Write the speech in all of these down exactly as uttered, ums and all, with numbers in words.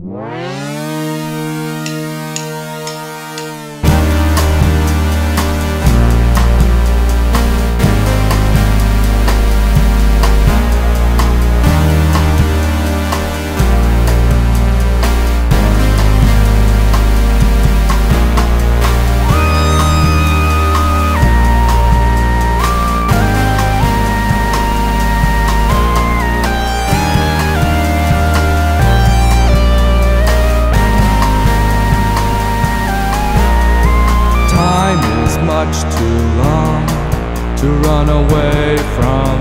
Much too long to run away from.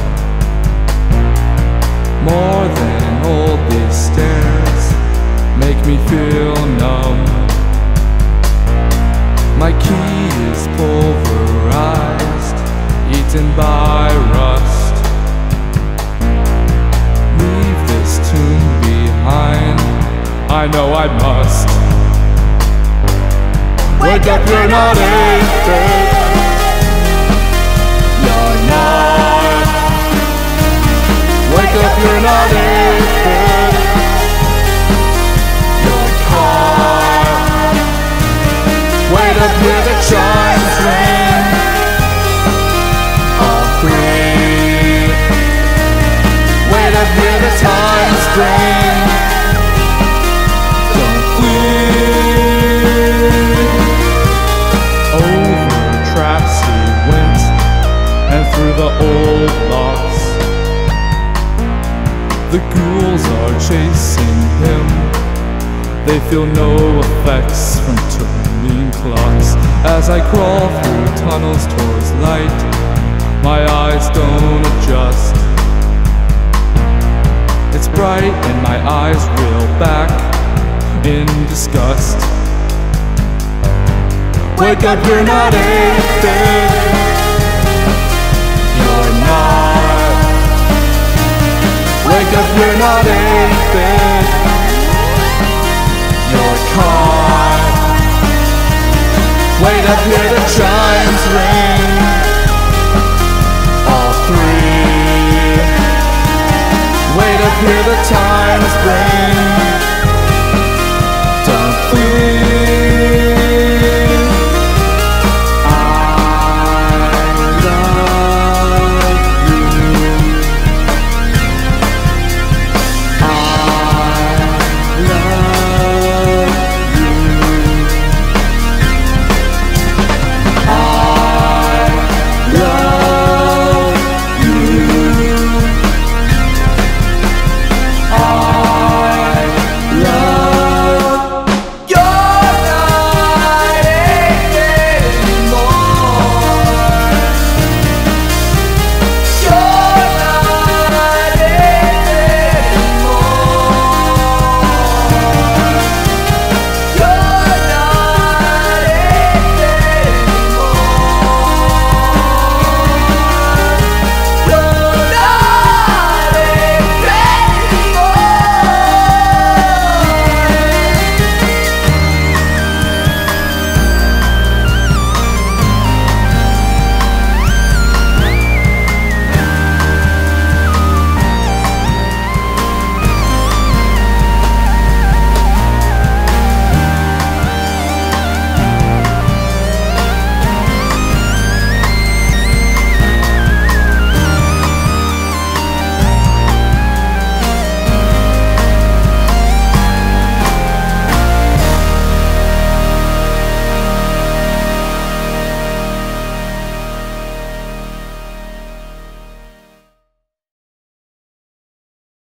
More than all these stairs make me feel numb. My key is pulverized, eaten by rust. Leave this tomb behind, I know I must. Wake up, you're not anything. You're not. Wake up, you're not anything. You're caught. Wait up, hear the chimes ring. All three. Wait up, hear the times bring. Don't flee. Over traps he went, and through the old locks. The ghouls are chasing him. They feel no effects from turning clocks. As I crawl through tunnels towards light, my eyes don't adjust. It's bright and my eyes reel back in disgust. Wake up, you're not anything. You're not. Wake up, you're not anything.